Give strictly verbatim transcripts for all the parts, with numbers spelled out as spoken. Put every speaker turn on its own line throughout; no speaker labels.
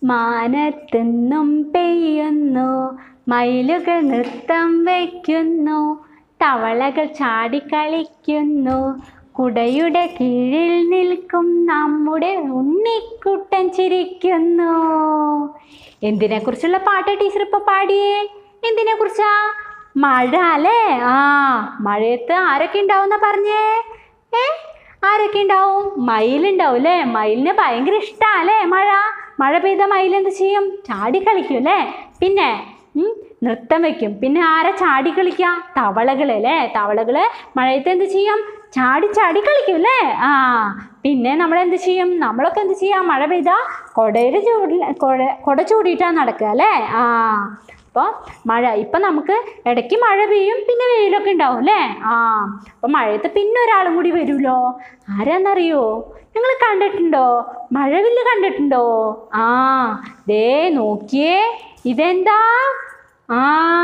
മാനത്തുന്നും പെയ്യുന്നു, മയിലുകൾ നൃത്തം വയ്ക്കുന്നു, തവളകൾ ചാടിക്കളിക്കുന്നു, കുടയുടെ കീഴിൽ നിൽക്കും നമ്മുടെ ഉണ്ണിക്കുട്ടൻ ചിരിക്കുന്നു. എന്തിനെ കുറിച്ചുള്ള പാട്ട് ടീച്ചർ ഇപ്പൊ പാടിയേ? എന്തിനെ കുറിച്ചാ? മഴ അല്ലേ? ആ മഴയത്ത് ആരൊക്കെ ഉണ്ടാവുന്ന പറഞ്ഞേ? ഏ ആരൊക്കെ ഉണ്ടാവും? മയിലുണ്ടാവും അല്ലേ? മയിലിന് ഭയങ്കര ഇഷ്ടമല്ലേ മഴ? മഴ പെയ്ത മയിൽ എന്ത് ചെയ്യും? ചാടി കളിക്കും അല്ലേ? പിന്നെ നൃത്തം വെക്കും. പിന്നെ ആരാ ചാടി കളിക്കുക? തവളകൾ അല്ലേ? തവളകള് മഴയത്ത് എന്ത് ചെയ്യും? ചാടി ചാടി കളിക്കും അല്ലേ? ആ പിന്നെ നമ്മളെന്ത് ചെയ്യും? നമ്മളൊക്കെ എന്ത് ചെയ്യാം? മഴ പെയ്താൽ കുടയുടെ ചൂടി കുട കുട ചൂടിയിട്ടാണ് നടക്കുക അല്ലേ? ആ അപ്പോൾ മഴ ഇപ്പം നമുക്ക് ഇടയ്ക്ക് മഴ പെയ്യും, പിന്നെ വെയിലൊക്കെ ഉണ്ടാവും അല്ലേ? ആ അപ്പം മഴയത്ത് പിന്നെ ഒരാളും കൂടി വരുമല്ലോ. ആരാന്നറിയോ? നിങ്ങൾ കണ്ടിട്ടുണ്ടോ? മഴവില്ല് കണ്ടിട്ടുണ്ടോ? ആ ദേ നോക്കിയേ, ഇതെന്താ? ആ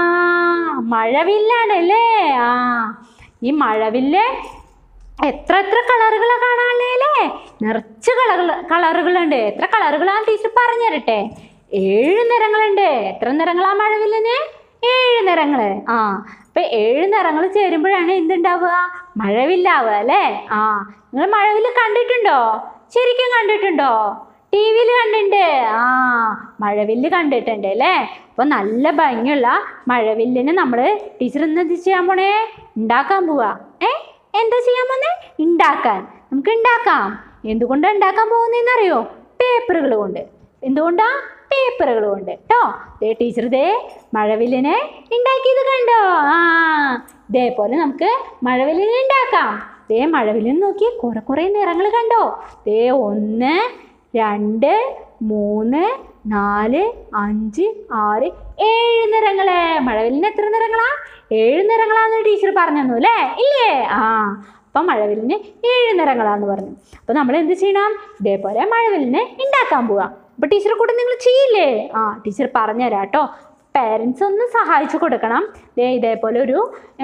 മഴവില്ലാണല്ലേ? ആ ഈ മഴവില്ല് എത്ര എത്ര കളറുകളാണ് കാണാനല്ലേ? നിറച്ച് കളർ കളറുകളുണ്ട്. എത്ര കളറുകളാണ് ടീച്ചർ പറഞ്ഞു തരട്ടെ? ഏഴ് നിറങ്ങളുണ്ട്. എത്ര നിറങ്ങളാ മഴവില്ലിന്? ഏഴ് നിറങ്ങൾ. ആ അപ്പൊ ഏഴ് നിറങ്ങൾ ചേരുമ്പോഴാണ് എന്തുണ്ടാവുക? മഴവില്ലാവുക അല്ലേ? ആ നിങ്ങൾ മഴവില്ല് കണ്ടിട്ടുണ്ടോ? ശരിക്കും കണ്ടിട്ടുണ്ടോ? ടി വിയിൽ കണ്ടിട്ടുണ്ട്. ആ മഴവില്ല് കണ്ടിട്ടുണ്ട് അല്ലേ? അപ്പൊ നല്ല ഭംഗിയുള്ള മഴവില്ലിന് നമ്മൾ ടീച്ചർ ഇന്ന് എന്ത് ചെയ്യാൻ പോണേ? ഉണ്ടാക്കാൻ പോവാ. ഏ എന്താ ചെയ്യാൻ പോന്നേ? ഉണ്ടാക്കാൻ. നമുക്ക് ഉണ്ടാക്കാം. എന്തുകൊണ്ടാണ് ഉണ്ടാക്കാൻ പോകുന്നതെന്ന് അറിയോ? പേപ്പറുകൾ കൊണ്ട്. എന്തുകൊണ്ടാ? പേപ്പറുകൾ കൊണ്ട് കേട്ടോ. ദേ ടീച്ചർ ദേ മഴവില്ലിനെ ഉണ്ടാക്കിയത് കണ്ടോ? ആ ഇതേപോലെ നമുക്ക് മഴവില്ലിനെ ഉണ്ടാക്കാം. ദേ മഴവില്ലിന് നോക്കി കുറെ കുറെ നിറങ്ങൾ കണ്ടോ? ദേ ഒന്ന് രണ്ട് മൂന്ന് നാല് അഞ്ച് ആറ് ഏഴ് നിറങ്ങള്. മഴവില്ലിന് എത്ര നിറങ്ങളാ? ഏഴ് നിറങ്ങളാന്ന് ടീച്ചർ പറഞ്ഞു തന്നു അല്ലേ? ഇല്ലേ? ആ അപ്പം മഴവില്ലിന് ഏഴ് നിറങ്ങളാന്ന് പറഞ്ഞു. അപ്പം നമ്മൾ എന്ത് ചെയ്യണം? ഇതേപോലെ മഴവില്ലിനെ ഉണ്ടാക്കാൻ പോവാം. അപ്പം ടീച്ചറെ കൂടെ നിങ്ങൾ ചെയ്യില്ലേ? ആ ടീച്ചർ പറഞ്ഞു തരാം കേട്ടോ. പേരൻസ് ഒന്ന് സഹായിച്ചു കൊടുക്കണം. ദേ ഇതേപോലെ ഒരു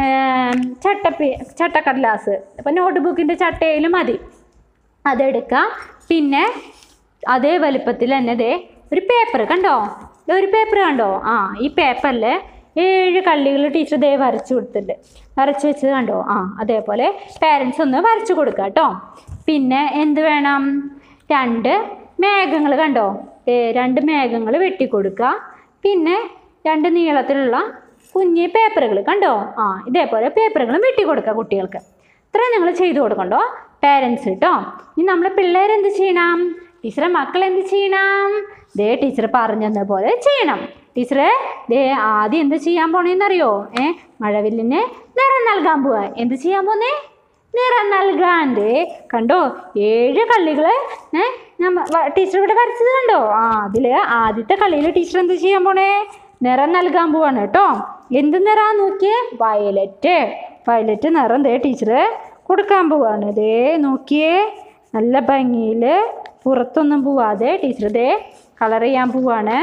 ചട്ടപ്പി ചട്ടക്കടലാസ്, ഇപ്പം നോട്ട് ബുക്കിൻ്റെ ചട്ടയിലും മതി, അതെടുക്കാം. പിന്നെ അതേ വലുപ്പത്തിൽ തന്നെ ദേ ഒരു പേപ്പർ കണ്ടോ? ഒരു പേപ്പർ കണ്ടോ? ആ ഈ പേപ്പറിൽ ഏഴ് കള്ളികൾ ടീച്ചർ ദേ വരച്ചു കൊടുത്തിട്ടുണ്ട്. വരച്ച് വെച്ചത് കണ്ടോ? ആ അതേപോലെ പേരൻസ് ഒന്ന് വരച്ചു കൊടുക്കുക കേട്ടോ. പിന്നെ എന്ത് വേണം? രണ്ട് മേഘങ്ങൾ കണ്ടോ? രണ്ട് മേഘങ്ങൾ വെട്ടിക്കൊടുക്കുക. പിന്നെ രണ്ട് നീളത്തിലുള്ള കുഞ്ഞി പേപ്പറുകൾ കണ്ടോ? ആ ഇതേപോലെ പേപ്പറുകളും വെട്ടിക്കൊടുക്കുക കുട്ടികൾക്ക്. ഇത്രയും നിങ്ങൾ ചെയ്തു കൊടുക്കണ്ടോ പേരൻസ് കേട്ടോ. ഇനി നമ്മളെ പിള്ളേരെന്ത് ചെയ്യണം? ടീച്ചറെ മക്കൾ എന്ത് ചെയ്യണം? ദേ ടീച്ചർ പറഞ്ഞു തന്ന പോലെ ചെയ്യണം. ടീച്ചറെ ദേ ആദ്യം എന്ത് ചെയ്യാൻ പോണേന്നറിയോ? ഏ മഴവില്ലിന് നിറം നൽകാൻ പോവാ. എന്ത് ചെയ്യാൻ പോന്നേ? നിറം നൽകാൻ. ദേ കണ്ടോ ഏഴ് കള്ളികൾ ഏ ടീച്ചർ ഇവിടെ വരച്ചത് കണ്ടോ? ആ അതിൽ ആദ്യത്തെ കളിയിൽ ടീച്ചർ എന്ത് ചെയ്യാൻ പോണേ? നിറം നൽകാൻ പോവാണ് കേട്ടോ. എന്ത് നിറാന്ന് നോക്കിയേ? വയലറ്റ്. വയലറ്റ് നിറം ദേ ടീച്ചർ കൊടുക്കാൻ പോവാണ്. ദേ നോക്കിയേ, നല്ല ഭംഗിയിൽ പുറത്തൊന്നും പോവാതെ ടീച്ചർ ദേ കളർ ചെയ്യാൻ പോവാണ്.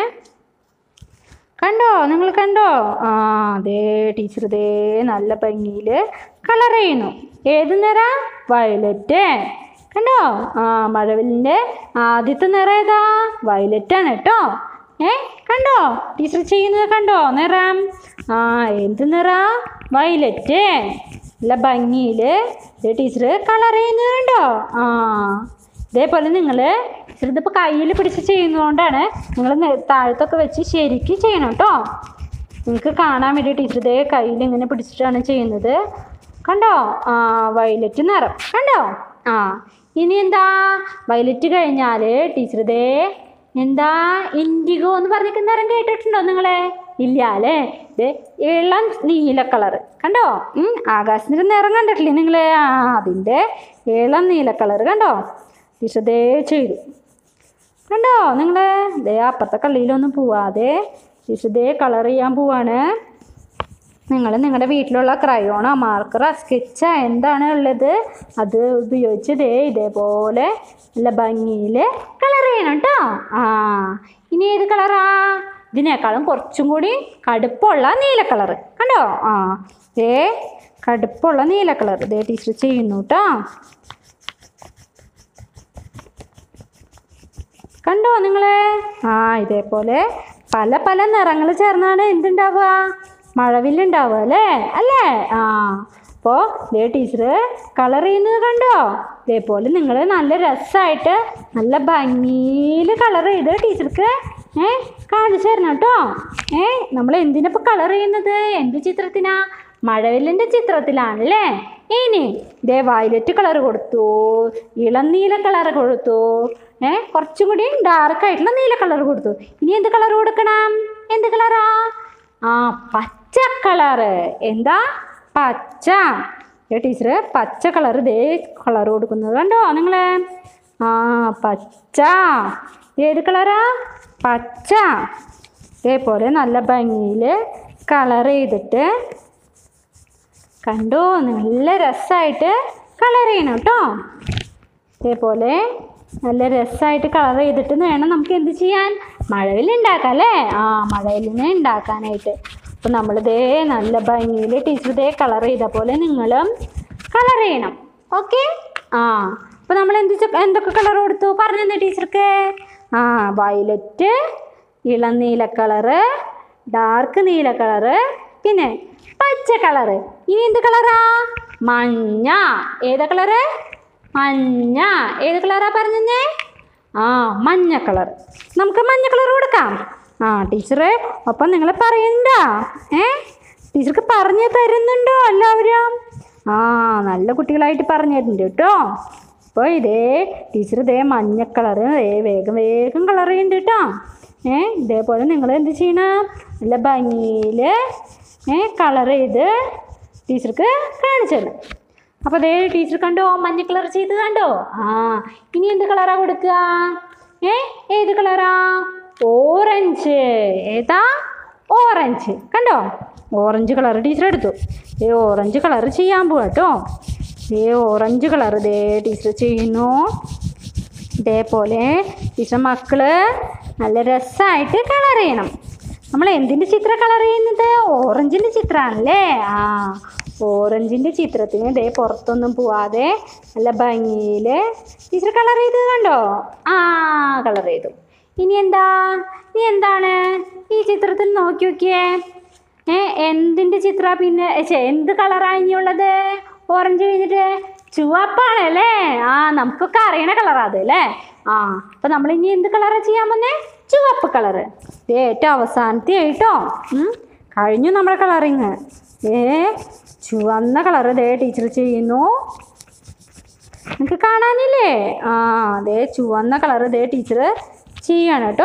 കണ്ടോ? നിങ്ങൾ കണ്ടോ? ആ ദേ ടീച്ചർ ദേ നല്ല ഭംഗിയിൽ കളർ ചെയ്യുന്നു. ഏത് നിറം? വയലറ്റ്. കണ്ടോ? ആ മഴവില്ലിൻ്റെ ആദ്യത്തെ നിറം ഏതാ? വയലറ്റാണ് കേട്ടോ. ഏ കണ്ടോ? ടീച്ചർ ചെയ്യുന്നത് കണ്ടോ? നിറം ആ എന്ത് നിറം? വയലറ്റ്. നല്ല ഭംഗിയിൽ ടീച്ചർ കളർ ചെയ്യുന്നത് കണ്ടോ? ആ ഇതേപോലെ നിങ്ങൾ ടീച്ചർ ഇതിപ്പോൾ കയ്യിൽ പിടിച്ച് ചെയ്യുന്നതുകൊണ്ടാണ് നിങ്ങൾ താഴത്തൊക്കെ വെച്ച് ശരിക്കും ചെയ്യണം കേട്ടോ. നിങ്ങൾക്ക് കാണാൻ വേണ്ടി ടീച്ചർ ഇതേ കയ്യിൽ ഇങ്ങനെ പിടിച്ചിട്ടാണ് ചെയ്യുന്നത്. കണ്ടോ? ആ വയലറ്റ് നിറം കണ്ടോ? ആ ഇനി എന്താ? വയലറ്റ് കഴിഞ്ഞാൽ ടീച്ചർ ഇതേ എന്താ? ഇൻഡിഗോ എന്ന് പറഞ്ഞിരിക്കുന്ന നിറം കേട്ടിട്ടുണ്ടോ നിങ്ങൾ? ഇല്ല അല്ലേ? ഇത് ഇളം നീല കളറ് കണ്ടോ? ആകാശത്തിൻ്റെ നിറം കണ്ടിട്ടില്ലേ നിങ്ങൾ? ആ അതിൻ്റെ ഇളം നീല കളറ് കണ്ടോ? ടീച്ചർ ദേ ചെയ്തു കണ്ടോ? നിങ്ങൾ ദേ അപ്പുറത്തെ കള്ളിയിലൊന്നും പോവാതെ ടീച്ചർ ദേ കളർ ചെയ്യാൻ പോവാണ്. നിങ്ങൾ നിങ്ങളുടെ വീട്ടിലുള്ള ക്രയോണോ മാർക്കറോ സ്കെച്ചോ എന്താണ് ഉള്ളത് അത് ഉപയോഗിച്ച് ദേ ഇതേപോലെ നല്ല ഭംഗിയിൽ കളർ ചെയ്യണം കേട്ടോ. ആ ഇനി ഏത് കളറാ? ഇതിനേക്കാളും കുറച്ചും കൂടി കടുപ്പമുള്ള നീല കളറ് കണ്ടോ? ആ ദേ കടുപ്പമുള്ള നീല കളർ ദേ ടീച്ചർ ചെയ്യുന്നു കേട്ടോ. കണ്ടോ നിങ്ങൾ? ആ ഇതേപോലെ പല പല നിറങ്ങൾ ചേർന്നാണ് എന്തുണ്ടാവുക? മഴവില്ലുണ്ടാവുക അല്ലേ അല്ലേ? ആ അപ്പോൾ ഇതേ ടീച്ചർ കളർ ചെയ്യുന്നത് കണ്ടോ? ഇതേപോലെ നിങ്ങൾ നല്ല രസമായിട്ട് നല്ല ഭംഗിയിൽ കളർ ചെയ്ത് ടീച്ചർക്ക് ഏ കാണിച്ചു തരണം കേട്ടോ. ഏ നമ്മൾ എന്തിനപ്പോൾ കളർ ചെയ്യുന്നത്? എന്ത് ചിത്രത്തിനാ? മഴവില്ലിൻ്റെ ചിത്രത്തിലാണല്ലേ. ഇനി ഇതേ വയലറ്റ് കളർ കൊടുത്തു, ഇളം നീല കളർ കൊടുത്തു, ഏ കുറച്ചും കൂടി ഡാർക്കായിട്ടുള്ള നീല കളർ കൊടുത്തു. ഇനി എന്ത് കളർ കൊടുക്കണം? എന്ത് കളറാ? ആ പച്ച കളറ്. എന്താ? പച്ച. ടീച്ചർ പച്ച കളർ ഇതേ കളർ കൊടുക്കുന്നത് കണ്ടോ നിങ്ങൾ? ആ പച്ച. ഏത് കളറാ? പച്ച. ഇതേപോലെ നല്ല ഭംഗിയിൽ കളർ ചെയ്തിട്ട് കണ്ടോ? നല്ല രസമായിട്ട് കളർ ചെയ്യണം കേട്ടോ. ഇതേപോലെ നല്ല രസമായിട്ട് കളർ ചെയ്തിട്ട് വേണം നമുക്ക് എന്ത് ചെയ്യാൻ? മഴവില്ല് ഉണ്ടാക്കാം അല്ലേ? ആ മഴവില്ലിനെ ഉണ്ടാക്കാനായിട്ട്. അപ്പോൾ നമ്മളിതേ നല്ല ഭംഗിയിൽ ടീച്ചർ ഇതേ കളർ ചെയ്ത പോലെ നിങ്ങളും കളർ ചെയ്യണം. ഓക്കെ? ആ അപ്പോൾ നമ്മൾ എന്ത് എന്തൊക്കെ കളർ കൊടുത്തു പറഞ്ഞു തന്നെ ടീച്ചർക്ക്? ആ വയലറ്റ്, ഇളം നീല കളറ്, ഡാർക്ക് നീല കളറ്, പിന്നെ പച്ച കളറ്. ഇനി എന്ത് കളറാ? മഞ്ഞ. ഏതാ കളറ്? മഞ്ഞ. ഏത് കളറാ പറഞ്ഞേ? ആ മഞ്ഞ കളർ. നമുക്ക് മഞ്ഞ കളർ കൊടുക്കാം. ആ ടീച്ചറെ അപ്പം നിങ്ങൾ പറയണ്ട. ഏ ടീച്ചർക്ക് പറഞ്ഞു തരുന്നുണ്ടോ എല്ലാവരും? ആ നല്ല കുട്ടികളായിട്ട് പറഞ്ഞു തരുന്നുണ്ട് കേട്ടോ. അപ്പോൾ ഇതേ ടീച്ചർ ഇതേ മഞ്ഞ കളറ് ഏ വേഗം വേഗം കളർ ചെയ്യുന്നുണ്ട് കേട്ടോ. ഏ ഇതേപോലെ നിങ്ങൾ എന്ത് ചെയ്യണം? നല്ല ഭംഗിയിൽ ഏ കളർ ചെയ്ത് ടീച്ചർക്ക് കാണിച്ചു തരണം. അപ്പോൾ അതേ ടീച്ചർ കണ്ടോ മഞ്ഞ കളർ ചെയ്ത് കണ്ടോ? ആ ഇനി എന്ത് കളറാ കൊടുക്കുക? ഏ ഏത് കളറാ? ഓറഞ്ച്. ഏതാ? ഓറഞ്ച്. കണ്ടോ? ഓറഞ്ച് കളർ ടീച്ചർ എടുത്തു. ഏ ഓറഞ്ച് കളർ ചെയ്യാൻ പോവാ കേട്ടോ. ഏ ഓറഞ്ച് കളർ ഇതേ ടീച്ചർ ചെയ്യുന്നു. ഇതേപോലെ ടീച്ചർ മക്കള് നല്ല രസമായിട്ട് കളർ ചെയ്യണം. നമ്മൾ എന്തിൻ്റെ ചിത്രം കളർ ചെയ്യുന്നത്? ഓറഞ്ചിൻ്റെ ചിത്രമാണല്ലേ. ആ ഓറഞ്ചിൻ്റെ ചിത്രത്തിന് ഇതേ പുറത്തൊന്നും പോവാതെ നല്ല ഭംഗിയിൽ ടീച്ചർ കളർ ചെയ്ത് കണ്ടോ? ആ കളർ ചെയ്തു. ഇനി എന്താ? ഇനി എന്താണ് ഈ ചിത്രത്തിൽ നോക്കി നോക്കിയേ? ഏ എന്തിൻ്റെ ചിത്രം? പിന്നെ എന്ത് കളറാണ് ഇനിയുള്ളത്? ഓറഞ്ച് കഴിഞ്ഞിട്ട് ചുവപ്പാണല്ലേ. ആ നമുക്കൊക്കെ അറിയണ കളറാണ് അത് അല്ലേ. ആ അപ്പം നമ്മൾ ഇനി എന്ത് കളറാണ് ചെയ്യാൻ വന്നേ? ചുവപ്പ് കളറ്. ഇത് ഏറ്റവും അവസാനത്തെ ആയിട്ടോ. കഴിഞ്ഞു നമ്മുടെ കളറിങ്. ഏ ചുവന്ന കളർ ദേ ടീച്ചർ ചെയ്യുന്നു. നിങ്ങൾക്ക് കാണാനില്ലേ? ആ അതേ ചുവന്ന കളർ ദേ ടീച്ചർ ചെയ്യണം കേട്ടോ.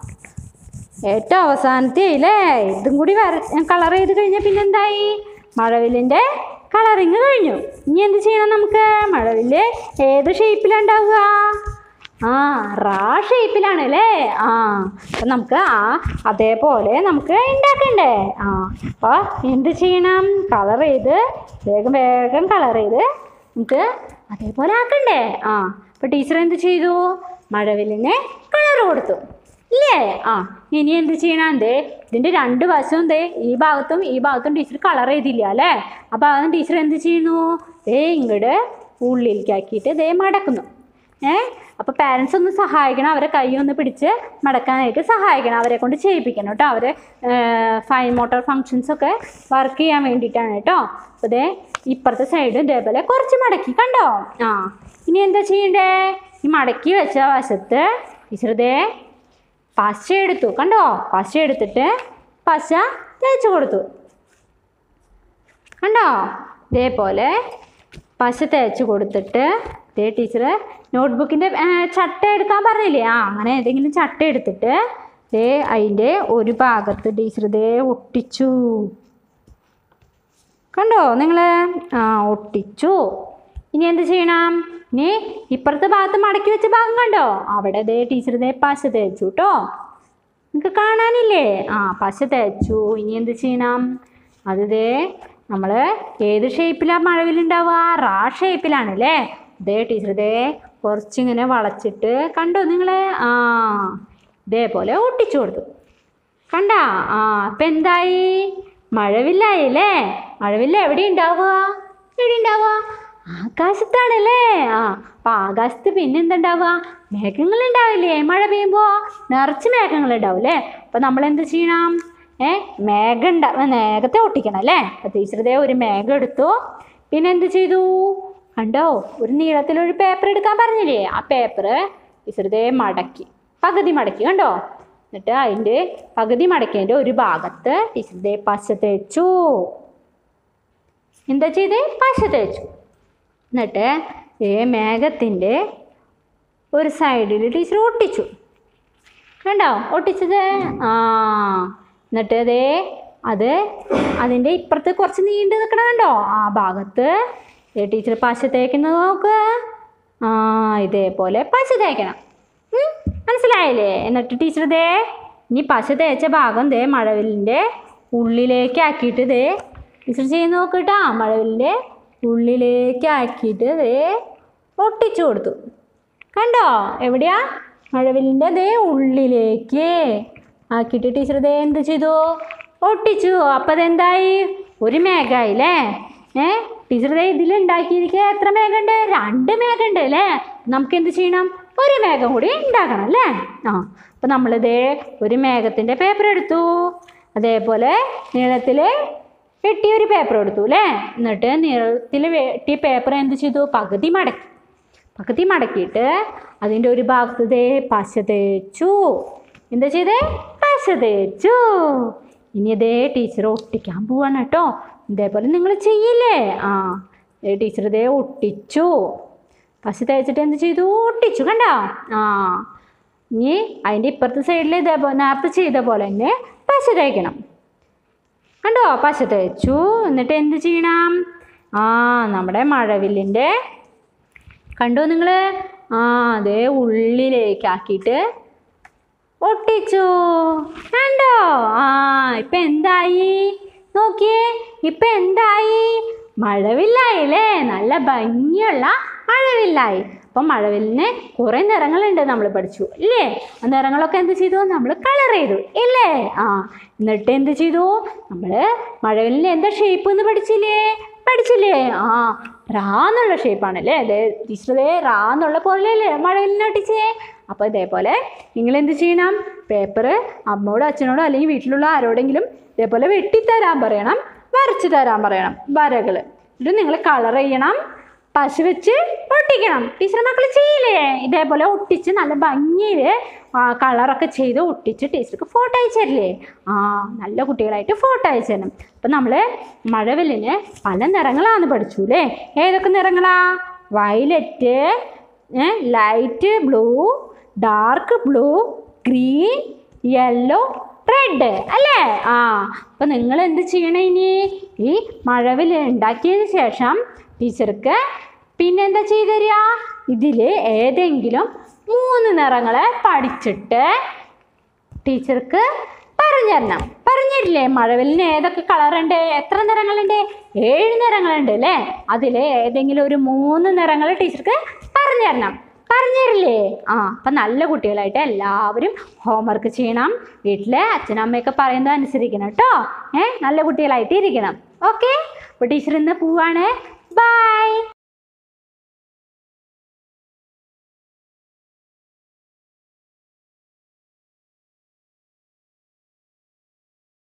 ഏറ്റവും അവസാനത്തെ ഇല്ലേ ഇതും കൂടി വര കളർ ചെയ്ത് കഴിഞ്ഞാൽ പിന്നെ എന്തായി? മഴവില്ലിൻ്റെ കളറിങ് കഴിഞ്ഞു. ഇനി എന്ത് ചെയ്യണം നമുക്ക്? മഴവില്ല് ഏത് ഷേപ്പിലാണ് ഉണ്ടാവുക? ആ റാ ഷേപ്പിലാണ് അല്ലേ. ആ അപ്പം നമുക്ക് ആ അതേപോലെ നമുക്ക് ഉണ്ടാക്കണ്ടേ. ആ അപ്പോൾ എന്ത് ചെയ്യണം? കളർ ചെയ്ത് വേഗം വേഗം കളർ ചെയ്ത് നമുക്ക് അതേപോലെ ആക്കണ്ടേ. ആ അപ്പോൾ ടീച്ചർ എന്ത് ചെയ്തു? മഴവില്ലിനെ കളർ കൊടുത്തു ഇല്ലേ. ആ ഇനി എന്ത് ചെയ്യണം? എന്തേ ഇതിൻ്റെ രണ്ട് വശവും ദേ ഈ ഭാഗത്തും ഈ ഭാഗത്തും ടീച്ചർ കളർ ചെയ്തില്ല അല്ലേ. ആ ഭാഗം ടീച്ചർ എന്ത് ചെയ്യുന്നു? ദേ ഇങ്ങോട്ട് ഉള്ളിലേക്കാക്കിയിട്ട് ദേ മടക്കുന്നു. ഏ അപ്പോൾ പാരൻസ് ഒന്ന് സഹായിക്കണം. അവരെ കൈ ഒന്ന് പിടിച്ച് മടക്കാനായിട്ട് സഹായിക്കണം. അവരെ കൊണ്ട് ചെയ്യിപ്പിക്കണം കേട്ടോ. അവർ ഫൈൻ മോട്ടോർ ഫങ്ഷൻസൊക്കെ വർക്ക് ചെയ്യാൻ വേണ്ടിയിട്ടാണ് കേട്ടോ. അപ്പോൾ ദേ ഇപ്പുറത്തെ സൈഡും ഇതേപോലെ കുറച്ച് മടക്കി കണ്ടോ. ആ ഇനി എന്താ ചെയ്യണ്ടേ? ഈ മടക്കി വെച്ച വശത്ത് ടീച്ചർ ദേ പശ എടുത്തു കണ്ടോ. പശ എടുത്തിട്ട് പശ തേച്ച് കൊടുത്തു കണ്ടോ. ഇതേപോലെ പശ തേച്ച് കൊടുത്തിട്ട് ദേ ടീച്ചർ നോട്ട്ബുക്കിൻ്റെ ചട്ട എടുക്കാൻ പറഞ്ഞില്ലേ. ആ അങ്ങനെ ഏതെങ്കിലും ചട്ട എടുത്തിട്ട് ദേ അതിൻ്റെ ഒരു ഭാഗത്ത് ടീച്ചർ ദേ ഒട്ടിച്ചു കണ്ടോ നിങ്ങൾ. ആ ഒട്ടിച്ചു. ഇനി എന്ത് ചെയ്യണം? ഇനി ഇപ്പുറത്തെ ഭാഗത്ത് മടക്കി വെച്ച ഭാഗം കണ്ടോ. അവിടെ ദേ ടീച്ചർ ദേ പശ തേച്ചു കേട്ടോ. നിങ്ങൾക്ക് കാണാനില്ലേ. ആ പശ തേച്ചു. ഇനി എന്ത് ചെയ്യണം? അത് ദേ നമ്മൾ ഏത് ഷേപ്പിലാണ് മഴവില്ലുണ്ടാവുക? റാ ഷേപ്പിലാണ് അല്ലേ. ദേ ടീച്ചർ ദേ കുറച്ചിങ്ങനെ വളച്ചിട്ട് കണ്ടോ നിങ്ങൾ. ആ ഇതേപോലെ ഒട്ടിച്ചു കൊടുത്തു കണ്ടാ. ആ അപ്പം എന്തായി? മഴവില്ലായി അല്ലേ. മഴവില്ല എവിടെ ഉണ്ടാവുക? എവിടെ ഉണ്ടാവുക? ആകാശത്താണല്ലേ. ആ അപ്പം ആകാശത്ത് പിന്നെ എന്തുണ്ടാവുക? മേഘങ്ങൾ ഉണ്ടാവില്ലേ? മഴ പെയ്യുമ്പോൾ നിറച്ച് മേഘങ്ങൾ ഉണ്ടാവും അല്ലേ. അപ്പം നമ്മൾ എന്ത് ചെയ്യണം? ഏ മേഘം ഉണ്ടാ മേഘത്തെ ഒട്ടിക്കണം അല്ലേ. അപ്പം ടീച്ചർ ഇതേ ഒരു മേഘം എടുത്തു. പിന്നെ എന്ത് ചെയ്തു? കണ്ടോ, ഒരു നീളത്തിലൊരു പേപ്പർ എടുക്കാൻ പറഞ്ഞില്ലേ? ആ പേപ്പർ ടീച്ചർ ഇതേ മടക്കി, പകുതി മടക്കി. കണ്ടോ? എന്നിട്ട് അതിൻ്റെ പകുതി മടക്കിയതിൻ്റെ ഒരു ഭാഗത്ത് ടീച്ചർ ഇതേ പശ തേച്ചു. എന്താ ചെയ്തേ? പശ തേച്ചു. എന്നിട്ട് ഏ മേഘത്തിൻ്റെ ഒരു സൈഡിൽ ടീച്ചർ ഒട്ടിച്ചു. കണ്ടോ ഒട്ടിച്ചത്? ആ എന്നിട്ട് അതേ അത് അതിൻ്റെ ഇപ്പുറത്ത് കുറച്ച് നീണ്ടു നിൽക്കണം. കണ്ടോ? ആ ഭാഗത്ത് ടീച്ചർ പശ തേക്കുന്നത് നോക്ക്. ആ ഇതേപോലെ പശ തേക്കണം. മനസ്സിലായില്ലേ? എന്നിട്ട് ടീച്ചർ ദേ ഇനി പശ തേച്ച ഭാഗം ദേ മഴവില്ലിൻ്റെ ഉള്ളിലേക്ക് ആക്കിയിട്ട് ദേ ടീച്ചർ ചെയ്ത് നോക്കിട്ടാ. മഴവില്ലിൻ്റെ ഉള്ളിലേക്ക് ആക്കിയിട്ട് ദേ ഒട്ടിച്ചു കൊടുത്തു. കണ്ടോ? എവിടെയാ? മഴവില്ലിൻ്റെ ദേ ഉള്ളിലേക്ക് ആക്കിയിട്ട് ടീച്ചർ ദേ എന്ത് ചെയ്തു? ഒട്ടിച്ചു. അപ്പം അതെന്തായി? ഒരു മേഘമായില്ലേ. ഏ ടീച്ചർ ദേ ഇതിലുണ്ടാക്കിയിരിക്കുക എത്ര മേഘമുണ്ട്? രണ്ട് മേഘമുണ്ട് അല്ലേ. നമുക്ക് എന്ത് ചെയ്യണം? ഒരു മേഘം കൂടി ഉണ്ടാക്കണം അല്ലേ. ആ അപ്പം നമ്മളിതേ ഒരു മേഘത്തിൻ്റെ പേപ്പർ എടുത്തു. അതേപോലെ നീളത്തിൽ വെട്ടിയൊരു പേപ്പർ എടുത്തു അല്ലേ. എന്നിട്ട് നീളത്തിൽ വെട്ടിയ പേപ്പർ എന്ത് ചെയ്തു? പകുതി മടക്കി. പകുതി മടക്കിയിട്ട് അതിൻ്റെ ഒരു ഭാഗത്ത് ദേ പശ തേച്ചു. എന്താ ചെയ്തേ? പശ തേച്ചു. ഇനി അതേ ടീച്ചർ ഒട്ടിക്കാൻ പോവാണ് കേട്ടോ. ഇതേപോലെ നിങ്ങൾ ചെയ്യില്ലേ? ആ ടീച്ചർ ഇതേ ഒട്ടിച്ചു. പശ തേച്ചിട്ട് എന്ത് ചെയ്തു? ഒട്ടിച്ചു. കണ്ടോ? ആ ഇനി അതിൻ്റെ ഇപ്പുറത്തെ സൈഡിൽ ഇതേപോലെ നേരത്തെ ചെയ്ത പോലെ തന്നെ പശ തേക്കണം. കണ്ടോ? പശ തേച്ചു. എന്നിട്ട് എന്ത് ചെയ്യണം? ആ നമ്മുടെ മഴവില്ലിൻ്റെ കണ്ടോ നിങ്ങൾ? ആ അതേ ഉള്ളിലേക്കാക്കിയിട്ട് ഒട്ടിച്ചു. കണ്ടോ? ആ ഇപ്പം എന്തായി? നോക്കിയേ, ഇപ്പം എന്തായി? മഴവില്ലായില്ലേ. നല്ല ഭംഗിയുള്ള മഴവില്ലായി. അപ്പം മഴവില്ലിന് കുറേ നിറങ്ങളുണ്ട് നമ്മൾ പഠിച്ചു ഇല്ലേ. ആ നിറങ്ങളൊക്കെ എന്ത് ചെയ്തു? നമ്മൾ കളർ ചെയ്തു ഇല്ലേ. ആ എന്നിട്ട് എന്ത് ചെയ്തു? നമ്മൾ മഴവില്ലിന് എന്താ ഷേപ്പ് എന്ന് പഠിച്ചില്ലേ? പഠിച്ചില്ലേ? ആ റാ എന്നുള്ള ഷേപ്പാണല്ലേ. അതെ ടീച്ചറേ, റാ എന്നുള്ള പോലെയല്ലേ മഴവില്ലിനെ ഒട്ടിച്ചേ. അപ്പോൾ ഇതേപോലെ നിങ്ങൾ എന്ത് ചെയ്യണം? പേപ്പർ അമ്മയോടോ അച്ഛനോടോ അല്ലെങ്കിൽ വീട്ടിലുള്ള ആരോടെങ്കിലും ഇതേപോലെ വെട്ടിത്തരാൻ പറയണം, വരച്ച് തരാൻ പറയണം വരകൾ. ഇത് നിങ്ങൾ കളർ ചെയ്യണം, പശ വെച്ച് ഒട്ടിക്കണം. ടീച്ചർ മക്കൾ ചെയ്യില്ലേ? ഇതേപോലെ ഒട്ടിച്ച് നല്ല ഭംഗിയിൽ കളറൊക്കെ ചെയ്ത് ഒട്ടിച്ച് ടീച്ചർക്ക് ഫോട്ടോ അയച്ചു തരില്ലേ? ആ നല്ല കുട്ടികളായിട്ട് ഫോട്ടോ അയച്ചു തരണം. അപ്പം നമ്മൾ മഴവില്ലിന് പല നിറങ്ങളാണെന്ന് പഠിച്ചു അല്ലേ. ഏതൊക്കെ നിറങ്ങളാ? Violet, light blue, dark blue, green, yellow, red അല്ലേ. ആ അപ്പം നിങ്ങൾ എന്ത് ചെയ്യണം? ഇനി ഈ മഴവില്ല് ഉണ്ടാക്കിയതിന് ശേഷം ടീച്ചർക്ക് പിന്നെന്താ ചെയ്തു തരിക? ഇതിൽ ഏതെങ്കിലും മൂന്ന് നിറങ്ങളെ പഠിച്ചിട്ട് ടീച്ചർക്ക് പറഞ്ഞു തരണം. പറഞ്ഞിട്ടില്ലേ മഴവില്ലിന് ഏതൊക്കെ കളറുണ്ട്? എത്ര നിറങ്ങളുണ്ട്? ഏഴ് നിറങ്ങളുണ്ട് അല്ലേ. അതിൽ ഏതെങ്കിലും ഒരു മൂന്ന് നിറങ്ങൾ ടീച്ചർക്ക് പറഞ്ഞു തരണം. പറഞ്ഞു തരില്ലേ? ആ അപ്പം നല്ല കുട്ടികളായിട്ട് എല്ലാവരും ഹോംവർക്ക് ചെയ്യണം. വീട്ടിലെ അച്ഛനമ്മയൊക്കെ പറയുന്നത് അനുസരിക്കണം കേട്ടോ. ഏ നല്ല കുട്ടികളായിട്ട് ഇരിക്കണം. ഓക്കെ. അപ്പോൾ ടീച്ചർ ഇന്ന് പോവാണ്. ബൈ.